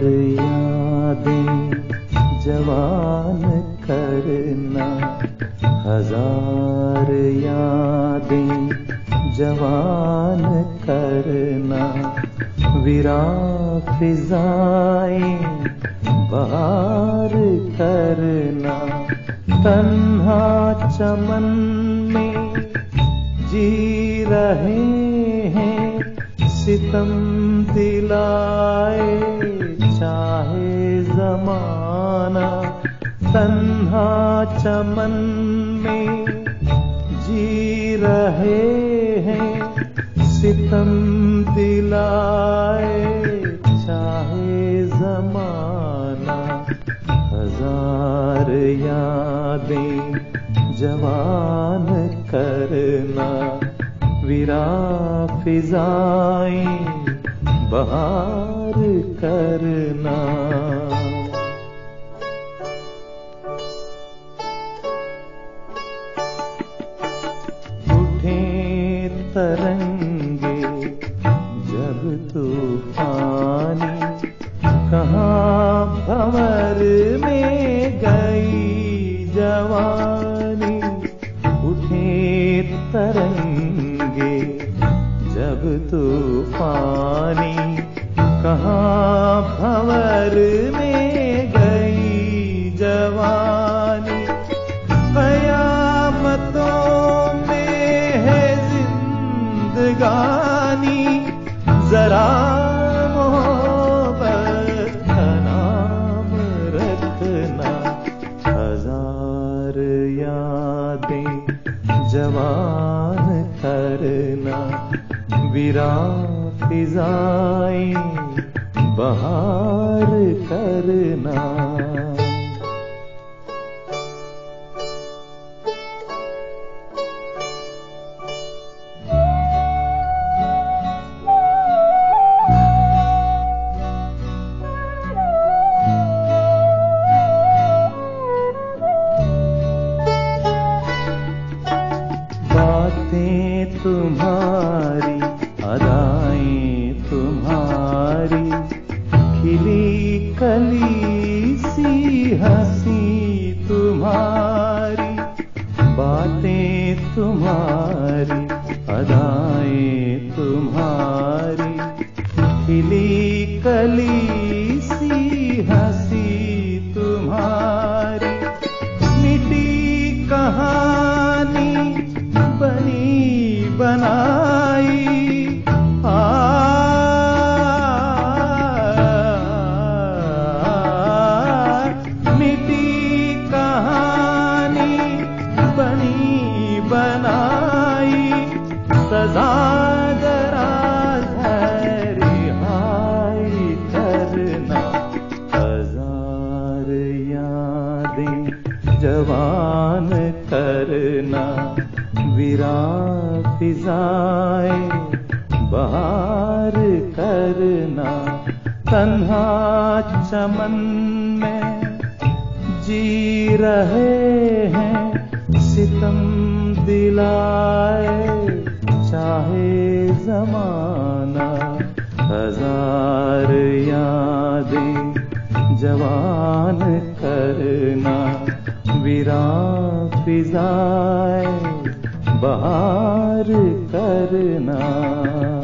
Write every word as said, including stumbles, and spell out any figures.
यादें जवान करना, हजार यादें जवान करना, विरां फिजाएं बहार करना, तन्हा चमन में जी रहे हैं, सितम दिलाए चाहे जमाना, तन्हा चमन में जी रहे हैं, सितम दिलाए चाहे जमाना, हजार यादें जवान करना, विरां फिजाएं बहार करना। उठे तरंगे जब तूफानी, कहाँ भंवर में गई जवानी, उठे तरंगे जब तूफानी, कहाँ भंवर में गई जवानी, कयामतों में है जिंदगानी, जरा मोहब्बत का नाम रखना, हजार यादें जवान करना, विरां फिजाएं बहार करना। बातें तुम्हारी, अदाएं तुम्हारी, खिली कली सी हंसी तुम्हारी, बातें तुम्हारी, अदाएं तुम्हारी, खिली कली सी हंसी तुम्हारी, मिटी कहानी बनी बनाई, आ, मिटी कहानी बनी बनाई, सजा जरा है रिहाई करना, हजार यादें जवान करना, विरां फिजाएं बहार करना, तन्हा चमन में जी रहे हैं, सितम दिलाए चाहे जमाना, हजार यादें जवान करना, विरां फिजाएं बहार करना।